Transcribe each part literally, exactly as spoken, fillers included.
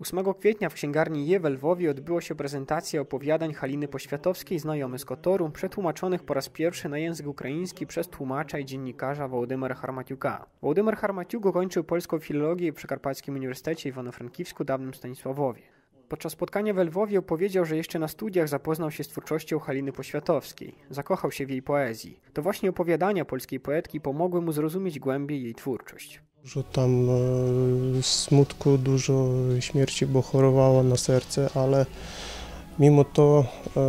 ósmego kwietnia w księgarni Je w Lwowie odbyła się prezentacja opowiadań Haliny Poświatowskiej „Znajomy z Kotoru”, przetłumaczonych po raz pierwszy na język ukraiński przez tłumacza i dziennikarza Wołodymyra Harmatiuka. Wołodymyr Harmatiuk ukończył polską filologię w Przekarpackim Uniwersytecie Iwano-Frankivsku, dawnym Stanisławowie. Podczas spotkania w Lwowie opowiedział, że jeszcze na studiach zapoznał się z twórczością Haliny Poświatowskiej. Zakochał się w jej poezji. To właśnie opowiadania polskiej poetki pomogły mu zrozumieć głębiej jej twórczość. Dużo tam e, smutku, dużo śmierci, bo chorowała na serce, ale mimo to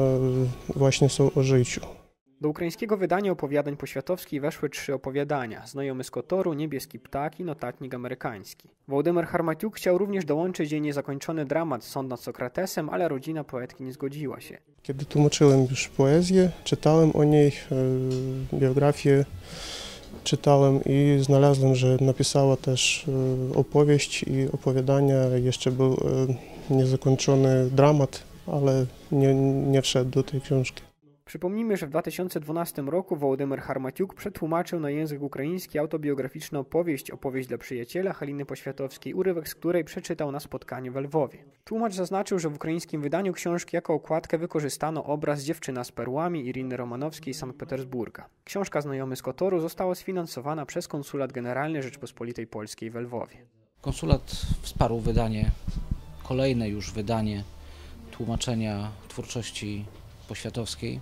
e, właśnie są o życiu. Do ukraińskiego wydania opowiadań Poświatowskiej weszły trzy opowiadania: „Znajomy z Kotoru”, „Niebieski ptak” i „Notatnik amerykański”. Wołodymyr Harmatiuk chciał również dołączyć jej niezakończony dramat „Sąd nad Sokratesem”, ale rodzina poetki nie zgodziła się. Kiedy tłumaczyłem już poezję, czytałem o niej e, biografię, czytałem i znalazłem, że napisała też e, opowieść i opowiadania. Jeszcze był e, niezakończony dramat, ale nie, nie wszedł do tej książki. Przypomnijmy, że w dwa tysiące dwunastym roku Wołodymyr Harmatiuk przetłumaczył na język ukraiński autobiograficzną powieść „Opowieść dla przyjaciela” Haliny Poświatowskiej, urywek z której przeczytał na spotkaniu w Lwowie. Tłumacz zaznaczył, że w ukraińskim wydaniu książki jako okładkę wykorzystano obraz „Dziewczyna z perłami” Iriny Romanowskiej z Sankt Petersburga. Książka „Znajomy z Kotoru” została sfinansowana przez Konsulat Generalny Rzeczpospolitej Polskiej w Lwowie. Konsulat wsparł wydanie, kolejne już wydanie tłumaczenia twórczości Poświatowskiej.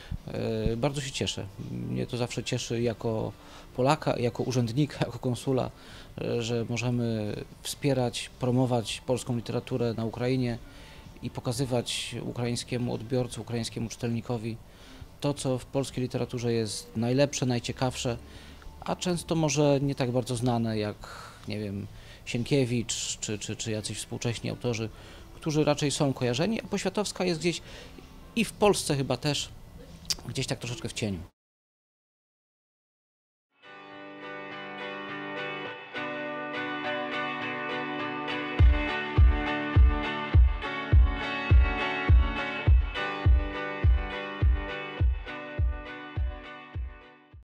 Bardzo się cieszę. Mnie to zawsze cieszy jako Polaka, jako urzędnika, jako konsula, że możemy wspierać, promować polską literaturę na Ukrainie i pokazywać ukraińskiemu odbiorcy, ukraińskiemu czytelnikowi to, co w polskiej literaturze jest najlepsze, najciekawsze, a często może nie tak bardzo znane jak, nie wiem, Sienkiewicz czy, czy, czy jacyś współcześni autorzy, którzy raczej są kojarzeni, a Poświatowska jest gdzieś i w Polsce chyba też gdzieś tak troszeczkę w cieniu.